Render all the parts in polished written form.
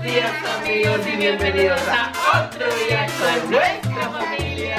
días, amigos, y bienvenidos a otro día con nuestra familia.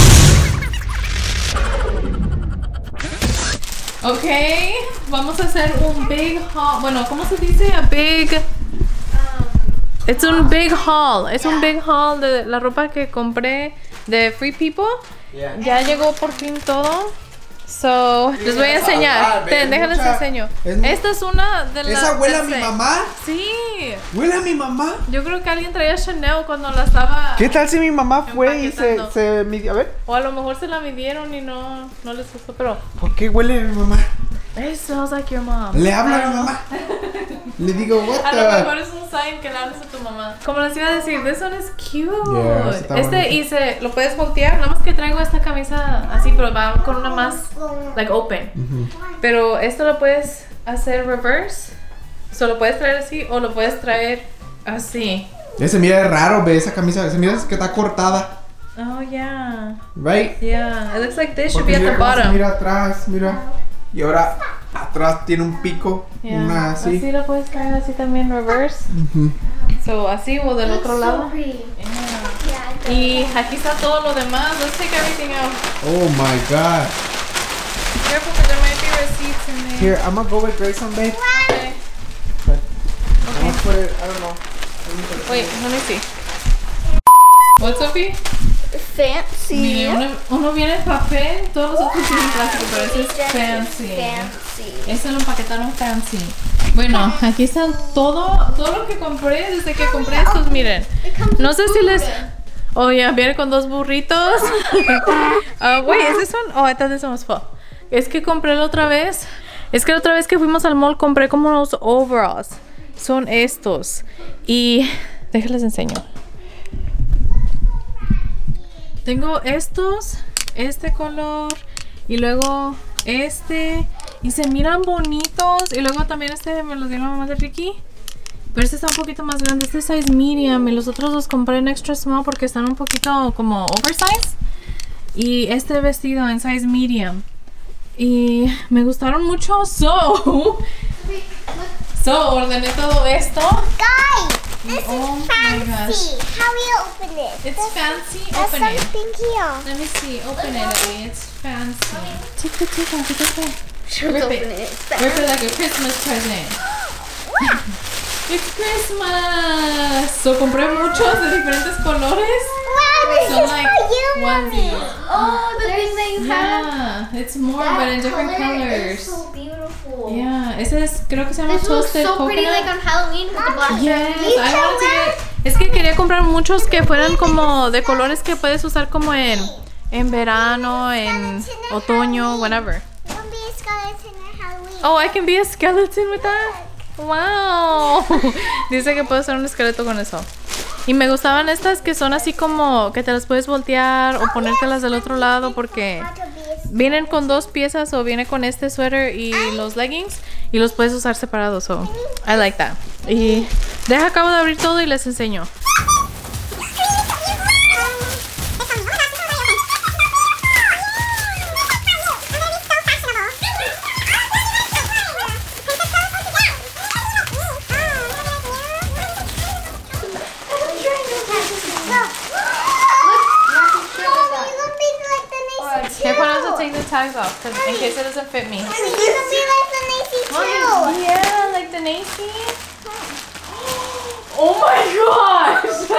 Ok, vamos a hacer un big haul. Bueno, ¿cómo se dice? A big... Es un big haul. Es un big haul de la ropa que compré de Free People. Ya llegó por fin todo. So, les voy a enseñar. Déjenles enseño. Esta es una de las... ¿Esa huele a mi mamá? Sí. ¿Huele a mi mamá? Yo creo que alguien traía Chanel cuando la estaba... ¿Qué tal si mi mamá fue y se midió? A ver. O a lo mejor se la midieron y no les gustó, pero... ¿Por qué huele a mi mamá? It smells like your mom. Le hablo a mi mamá. Le digo, what A the... lo mejor es un sign que le hables a tu mamá. Como les iba a decir, this one is cute. Yeah, y lo puedes voltear. Nada más que traigo esta camisa así, pero va con una más, like, open. Pero esto lo puedes hacer reverse. Lo puedes traer así o lo puedes traer así. Se mira raro, ve esa camisa. Se mira que está cortada. Oh, yeah. Right? Yeah, it looks like this should Porque be at the mira cómo se bottom. mira atrás, mira. Y ahora atrás tiene un pico. Yeah. Una así. Así lo puedes traer así también reverse. So, así o del otro lado. Yeah. Y aquí está todo lo demás. Let's take everything out. Oh my god. Careful because there might be receipts in there. Here, I'm gonna go with Grayson, babe. Okay. I'm gonna put it, I don't know. Wait, let me see. What's Sophie? Fancy. Mire, uno viene en papel, todos los otros tienen plástico, pero ese es fancy. Ese lo empaquetaron fancy. Bueno, aquí están todo lo que compré desde que compré estos, miren. No sé si les... Oh, yeah, viene con 2 burritos. Wait, ¿es this one? Oh, I thought this one was full. Es que compré la otra vez. Es que la otra vez que fuimos al mall compré como unos overalls. Son estos. Y... déjenles enseño. Tengo estos, este color y luego este y se miran bonitos y luego también este me los dio la mamá de Ricky, pero este está un poquito más grande, este es size medium y los otros los compré en extra small porque están un poquito como oversize y este vestido en size medium y me gustaron mucho, so ordené todo esto. Guys, this Oh is my fancy. gosh. How do you open it? It's fancy. There's Open it. something here. Let me see. Open it, Abby. It's fancy. Take it. Rip Rip it. Rip it like a Christmas present. It's Christmas. So compré muchos de diferentes colores. Wow, this So is like for you, Mommy. onesies. Oh, the thing that you Yeah, it's more, but in different colors. so beautiful. Yeah, ese es, creo que se llama This looks Toasted so pretty, Coconut. like on Halloween with the black Yes, cherry. I wanted to get... Es que quería comprar muchos que fueran como de colores que puedes usar como en verano, en otoño, whenever. You want to be a skeleton in Halloween? Oh, I can be a skeleton with that. Wow. Dice que puedo hacer un esqueleto con eso. Y me gustaban estas que son así como que te las puedes voltear o ponértelas del otro lado porque vienen con 2 piezas o viene con este suéter y los leggings y los puedes usar separados. So I like that. Y acabo de abrir todo y les enseño. Careful not to take the tags off, because in case it doesn't fit me. You can be like the Macy too. Yeah, like the Nacy. Oh my gosh!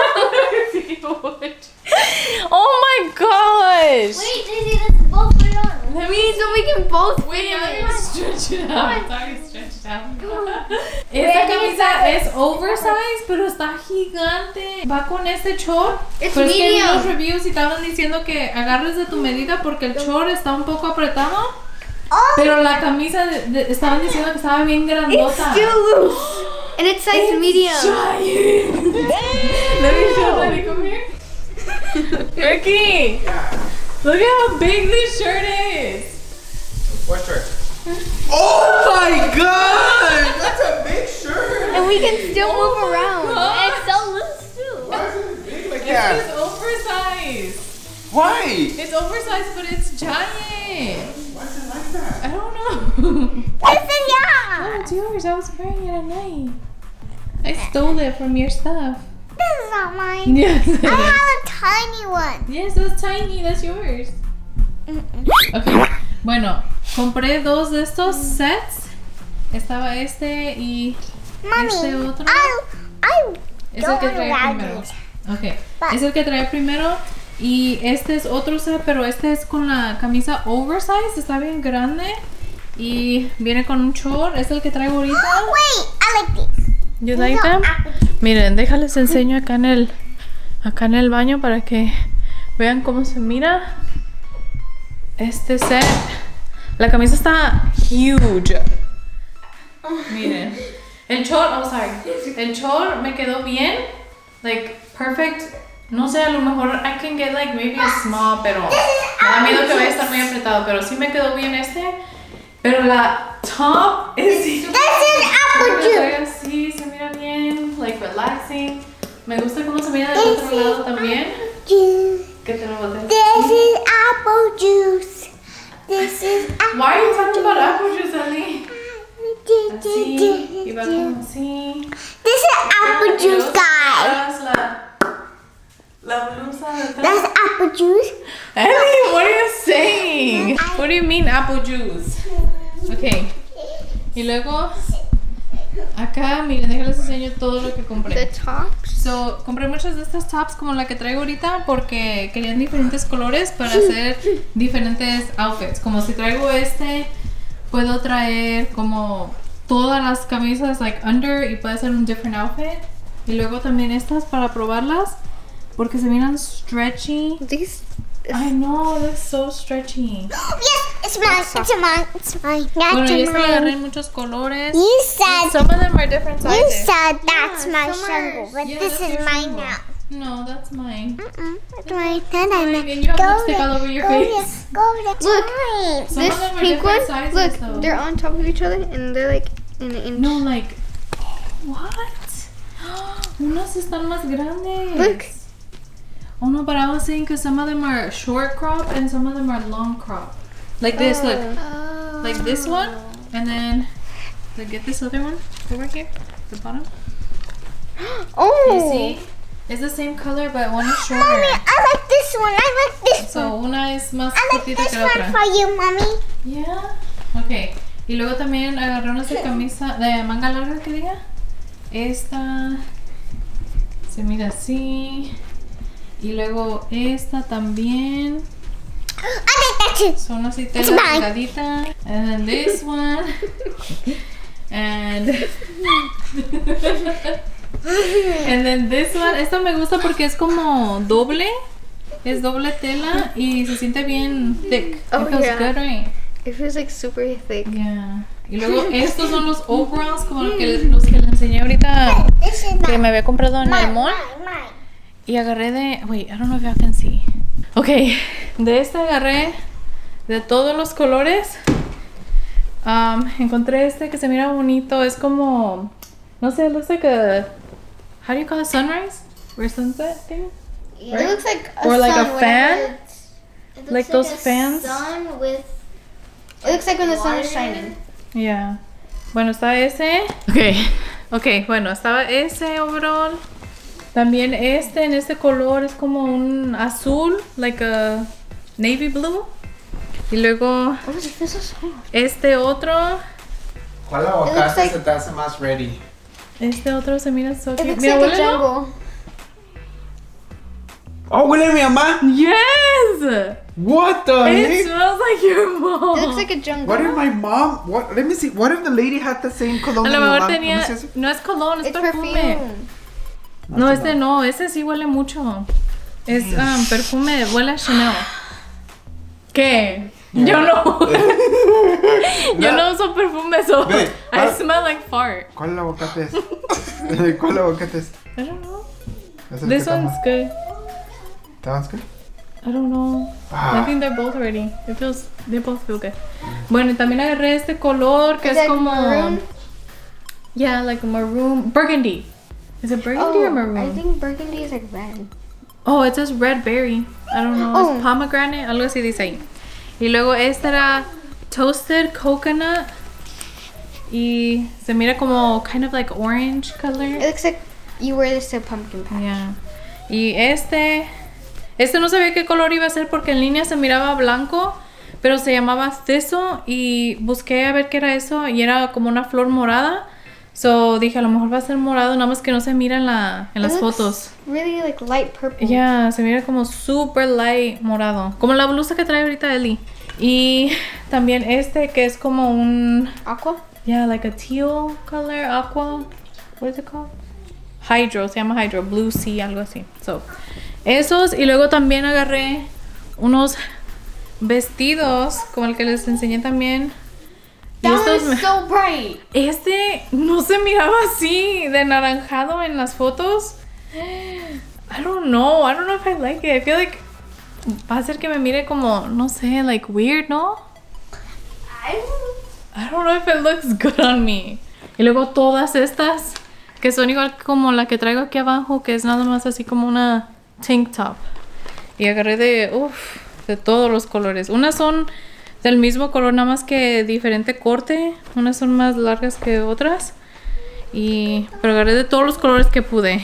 Oh my gosh! Wait, Daisy, let's both put it on. Let me, So we can both wait, fit let in me it. stretch it out. Sorry, stretch it out. Esta camisa es oversize, pero está gigante. Va con este short. It's Pero es que en medium. los reviews estaban diciendo que agarres de tu medida porque el short está un poco apretado. Pero la camisa estaban diciendo que estaba bien grandota. loose. And it's size medium. Giant. Let me show Daddy, come here. Ricky, look at how big this shirt is. What shirt? Oh my god! That's a big shirt! And we can still move Oh my around. God. And it's so loose too. Why is it big like It's that? oversized. Why? It's oversized, but it's giant. Why is it like that? I don't know. Listen, yeah. Oh, it's yours. I was wearing it at night. I stole it from your stuff. This is not mine. Yes. I have a tiny one. Yes, that's tiny. That's yours. Okay. Bueno, compré 2 de estos sets. Estaba este y Mommy, este otro. I Es el que don't trae like primero. it. Ok. But- Es el que trae primero. Y este es otro set, pero este es con la camisa oversize. Está bien grande. Y viene con un short. Es el que traigo ahorita. Wait, I like this. You like them? Miren, déjales enseño acá en el baño para que vean cómo se mira. Este set. La camisa está huge. Miren. El short, oh sorry. El short me quedó bien. Like, perfect. No sé, a lo mejor I can get like maybe a small, pero me da miedo que vaya a estar muy apretado. Pero sí me quedó bien este. Pero la top es... This is apple juice. Así, se mira bien, like relaxing. Me gusta cómo se mira del otro lado también. Juice. Que te lo boté. This is apple juice. This is apple Why are you talking about apple juice, Ali? Así, y va como así. This is apple Y juice, luego guys. atrás la blusa de atrás. That's apple juice. Ali, what are you saying? What do you mean apple juice? Okay. Y luego acá, miren, déjenles enseño todo lo que The compré. tops. So, compré muchas de estas tops como la que traigo ahorita porque querían diferentes colores para hacer diferentes outfits. Como si traigo este, puedo traer como todas las camisas like under y puede ser un different outfit. Y luego también estas para probarlas porque se miran stretchy. These. I know, they're so stretchy. Yes, it's mine. It's mine. It's mine. Bueno, That's y esta la agarré mine. en muchos colores. You And said some of them are different you sizes. said that's my some are- shangle, but Yeah, this that's is your mine shangle. now. No, that's mine. It's mine. And you have lipstick all over your face. Go there. Look. Mine. Some This of them are pink one. different sizes, Look, though. they're on top of each other and they're like in an inch. No, like, what? Unas están más grandes. Look. Oh no, but I was saying because some of them are short crop and some of them are long crop. Like this, look. Like this one. And then, like, get this other one over here, the bottom. Oh. You see? It's the same color, but one is shorter. Mommy, I like this one. I like this So one. una es más I like cortita this que la one otra. for you, mommy. Yeah. Okay. Y luego también agarré unas de camisa de manga larga que diga. Esta se mira así. Y luego esta también. I like that too. Son así tela It's mine. delgadita. And then this one. And and then this one. Esta me gusta porque es como doble. Es doble tela y se siente bien thick. Oh, It feels yeah. good, right? It feels like super thick. Yeah. Y luego estos son los overalls como los que les enseñé ahorita This is que mine. me había comprado en el Mine, mall. mine. Y agarré de... Wait, I don't know if y'all can see. Ok, de este agarré de todos los colores. Encontré este que se mira bonito. Es como... No sé, it looks like a... How do you call it? Sunrise? Or sunset thing? It looks like a Or like sun a fan? whenever it's- It looks Like those a fans? sun with It looks like when the sun is water. shining. Yeah. Bueno, está ese. Ok, bueno, estaba ese overall. También este, en este color es como un azul, like a navy blue. Y luego Oh, it feels so small. este otro. ¿Cuál looks aguacate like- se te hace más ready? Este otro se mira so It cute. looks Mira, like a huélelo. jungle. Oh, huele a mi mamá. Yes! What the It heck? smells like your mom. It looks like a jungle. What if my mom? What? Let me see. What if the lady had the same cologne? A lo as mi mejor mamá? tenía. Let me see. No es cologne, es It's perfume. perfume. No, este no, ese sí huele mucho. Es perfume, huele a Chanel. ¿Qué? Yo no. Yo no uso perfume, so Ve, I smell like fart. ¿Cuál aguacate es? ¿Cuál aguacate es? I don't know. ¿Es el This que one's good. ¿That one's good? I don't know. Ah. I think they're both ready. They both feel good. Bueno, y también agarré este color que Is es that como maroon? Yeah, like maroon, burgundy. Is it burgundy or maroon? I think burgundy is like red. Oh, it says red berry. I don't know. Oh. Es pomegranate, algo así dice ahí. Y luego este era toasted coconut. Y se mira como kind of like orange color. It looks like you wear this to a pumpkin patch. Yeah. Y este no sabía qué color iba a ser porque en línea se miraba blanco, pero se llamaba Thistle y busqué a ver qué era eso y era como una flor morada. So dije, a lo mejor va a ser morado, nada más que no se mira en las fotos. Really like light purple. Ya, se mira como super light morado. Como la blusa que trae ahorita Ellie. Y también este que es como un... Aqua? Yeah, like a teal color, aqua. What is it called? Hydro, se llama Hydro. Blue Sea, algo así. So, esos. Y luego también agarré unos vestidos, como el que les enseñé también. Y That estos was so bright. Este no se miraba así de naranjado en las fotos. I don't know if I like it. I feel like va a hacer que me mire como, no sé, like weird, ¿no? I don't know if it looks good on me. Y luego todas estas que son igual como la que traigo aquí abajo, que es nada más así como una tank top. Y agarré de todos los colores. Unas son del mismo color, nada más que diferente corte. Unas son más largas que otras. Pero agarré de todos los colores que pude.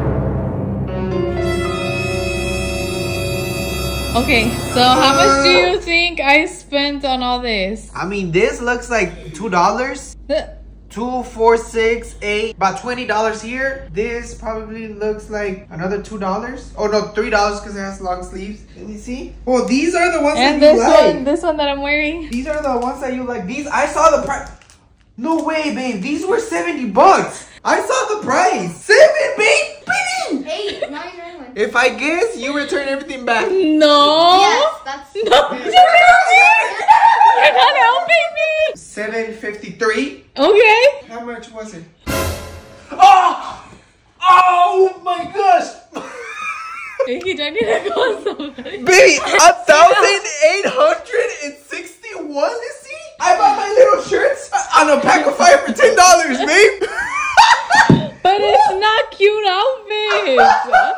Okay, so how much do you think I spent on all this? I mean, this looks like $2. 2, 4, 6, 8, about $20 here. This probably looks like another $2. Oh no, $3 because it has long sleeves. Let me see. Oh, these are the ones And that you like. this one that I'm wearing. These are the ones that you like. These, I saw the price. No way, babe. These were $70. I saw the price. 7, babe. 8. Now you're in one. If I guess, you return everything back. No. Yes, that's. No, you're not helping me. $7.53. Okay. How much was it? Oh! Oh my gosh! Hey, I need to go somewhere. Baby, 1,861. You see? I bought my little shirts on a pack of 5 for $10, babe. But it's not cute outfits.